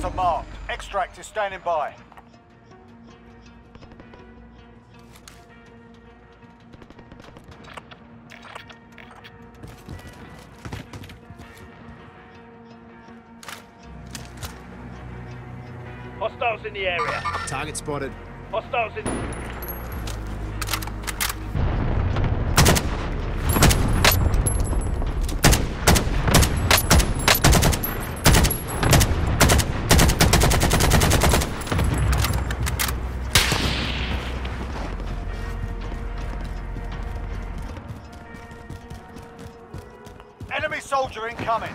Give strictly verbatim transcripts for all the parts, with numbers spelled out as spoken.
are marked. Extract is standing by. Hostiles in the area. Target spotted. Hostiles in... Enemy soldier incoming.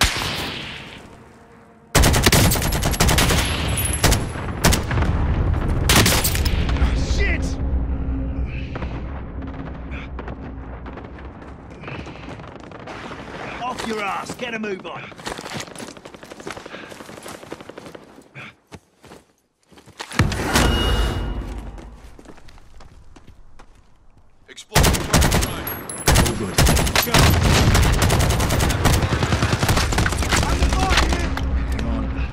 Shit! Off your ass, get a move on. Explosive target right. All good. Go! Hang on.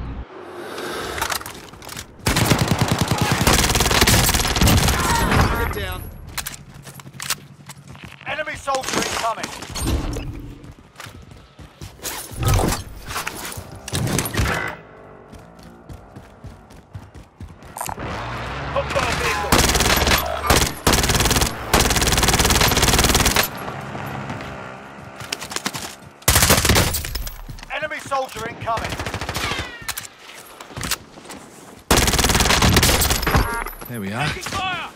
Target down. Enemy soldier incoming. Hostile vehicle. Enemy soldier incoming. There we are. Fire!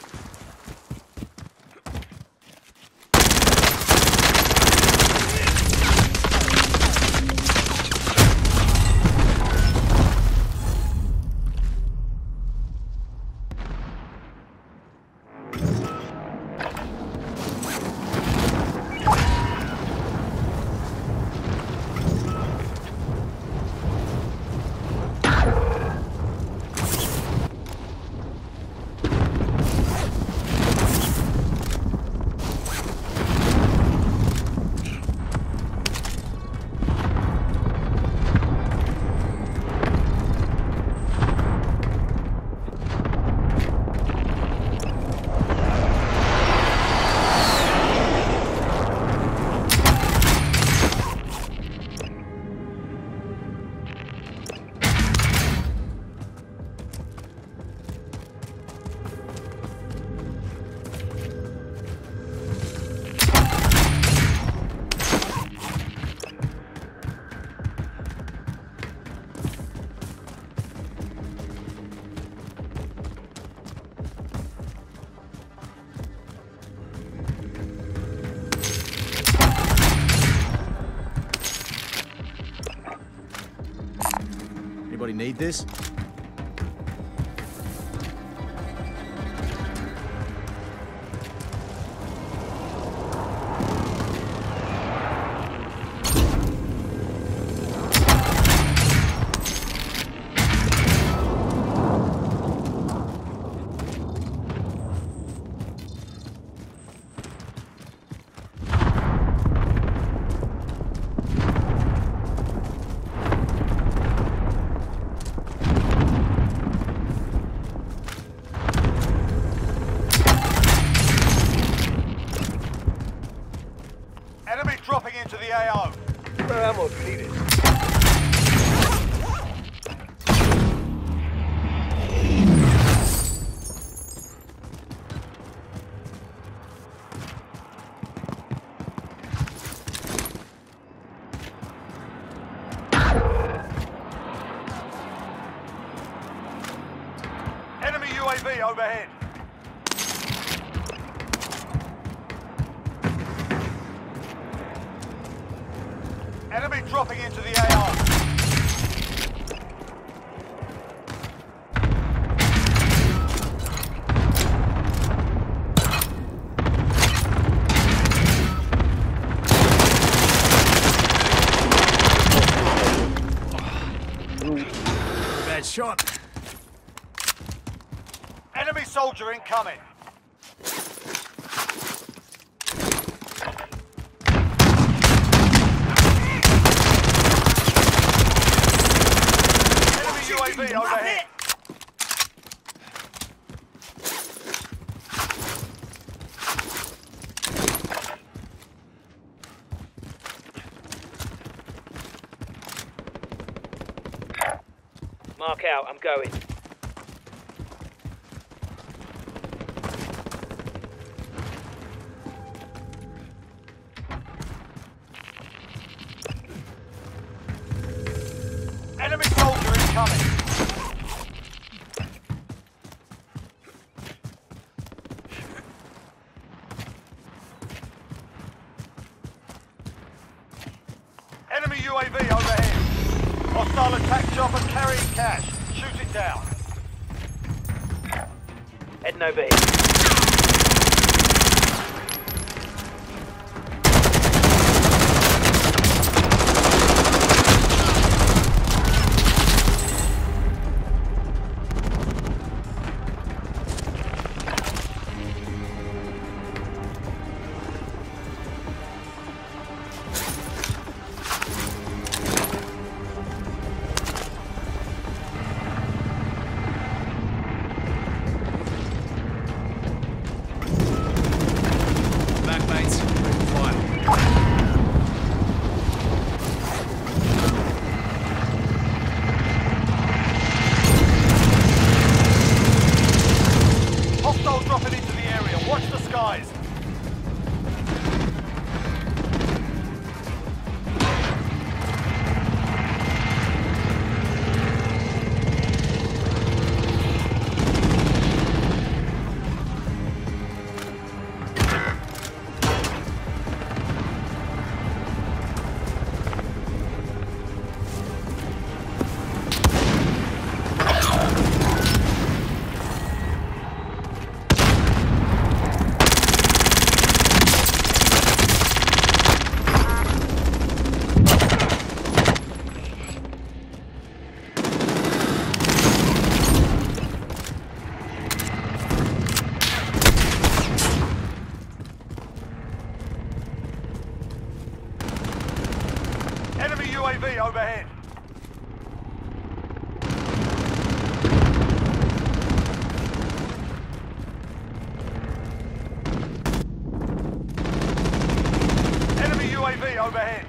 Anybody need this? Enemy dropping into the A O. Where ammo needed. Enemy U A V overhead. Enemy dropping into the A O. Bad shot. Enemy soldier incoming. Enemy V overhead. Mark out, I'm going. Enemy soldier incoming. Enemy U A V overhead. Hostile attack chopper carrying cash. Shoot it down. Heading over here. Back, mates. Fire. Hostile dropping into the area. Watch the skies. Enemy U A V overhead. Enemy U A V overhead.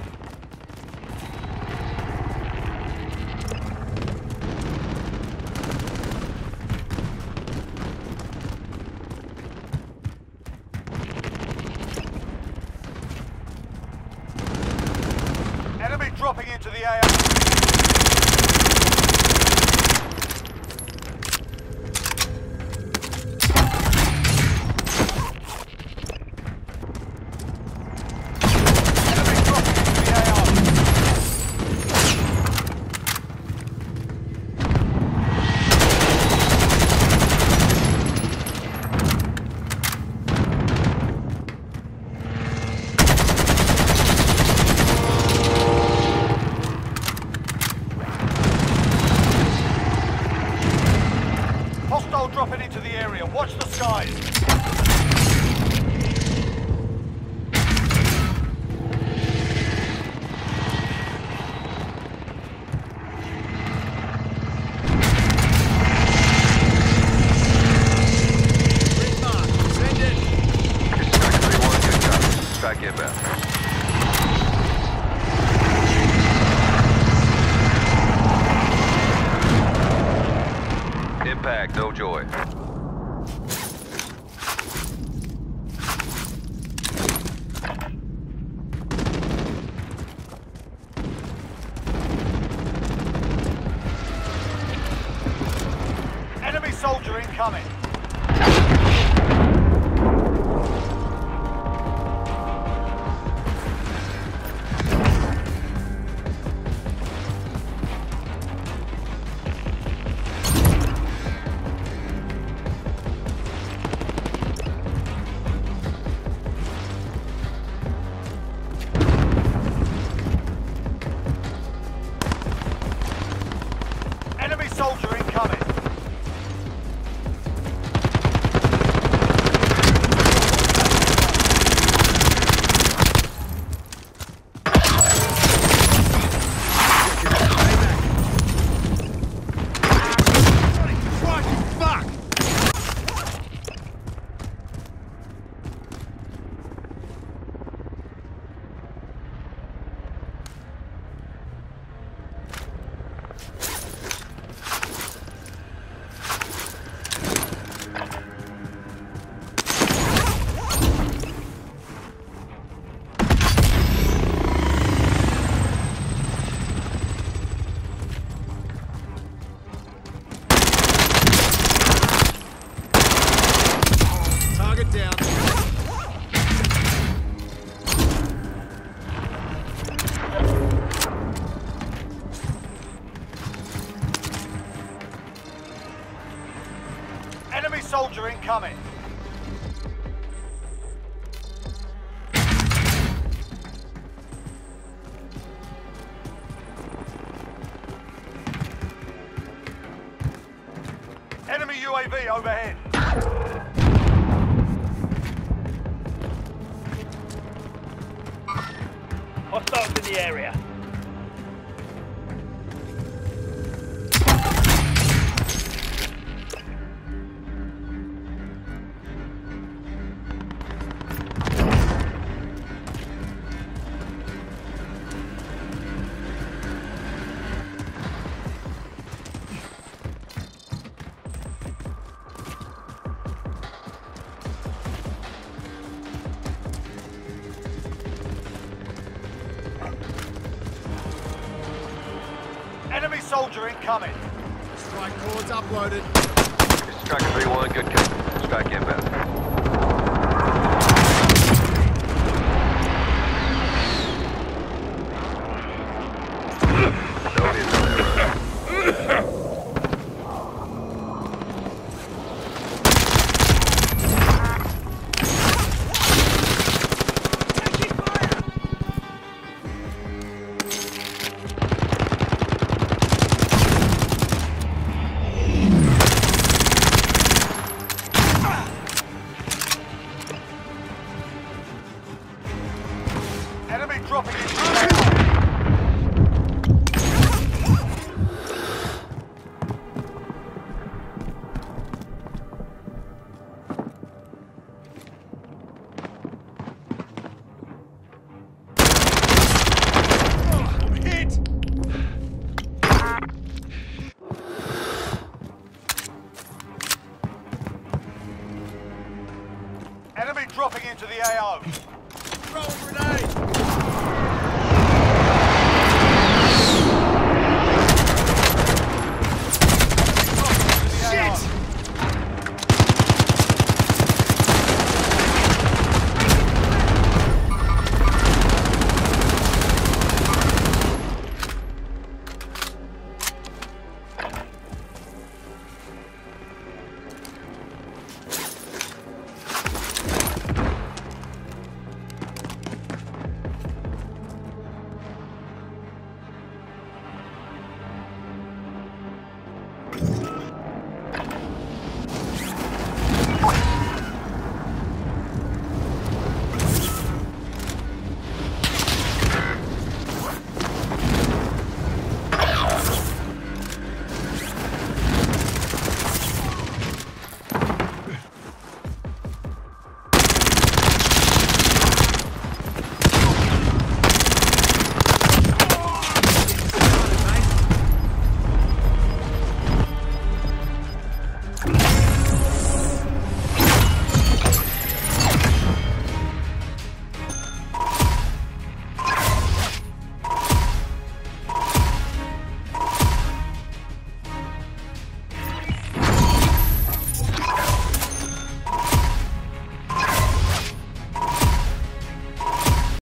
Enemy dropping into the A R. Enemy dropping into the A R. Hostile dropping into the area. Watch the skies. Red mark. Send it. three one, good copy. Strike inbound. Impact, no joy. Enemy soldier incoming. Enemy soldier incoming. down. Enemy soldier incoming. Enemy U A V overhead. Hostiles in the area. Enemy soldier incoming. Strike cords uploaded. This is Striker three one, good copy. Strike inbound. No hits on that road. Enemy dropping into the area. I'm hit! Enemy dropping into the A O. Throw a grenade! Shit!